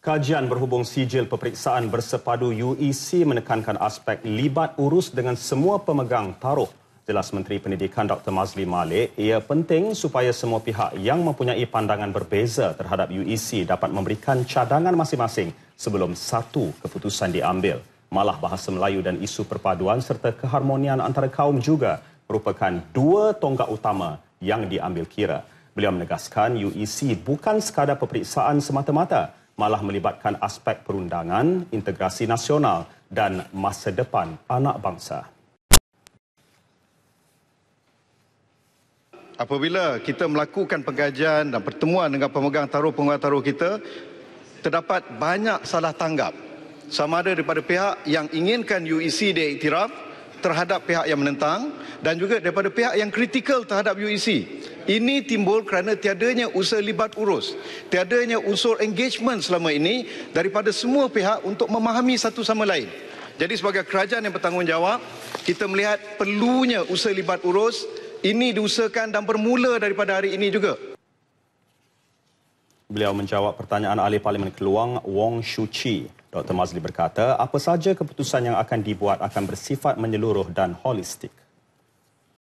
Kajian berhubung sijil peperiksaan bersepadu UEC menekankan aspek libat urus dengan semua pemegang taruh. Jelas Menteri Pendidikan Dr. Mazli Malik, ia penting supaya semua pihak yang mempunyai pandangan berbeza terhadap UEC dapat memberikan cadangan masing-masing sebelum satu keputusan diambil. Malah bahasa Melayu dan isu perpaduan serta keharmonian antara kaum juga merupakan dua tonggak utama yang diambil kira. Beliau menegaskan UEC bukan sekadar peperiksaan semata-mata, malah melibatkan aspek perundangan, integrasi nasional dan masa depan anak bangsa. Apabila kita melakukan pengajian dan pertemuan dengan pemegang taruh kita, terdapat banyak salah tanggap sama ada daripada pihak yang inginkan UEC diiktiraf terhadap pihak yang menentang dan juga daripada pihak yang kritikal terhadap UEC. Ini timbul kerana tiadanya usaha libat urus, tiadanya unsur engagement selama ini daripada semua pihak untuk memahami satu sama lain. Jadi sebagai kerajaan yang bertanggungjawab, kita melihat perlunya usaha libat urus ini diusahakan dan bermula daripada hari ini juga. Beliau menjawab pertanyaan Ahli Parlimen Keluang Wong Shu Chi. Dr. Mazli berkata, apa saja keputusan yang akan dibuat akan bersifat menyeluruh dan holistik.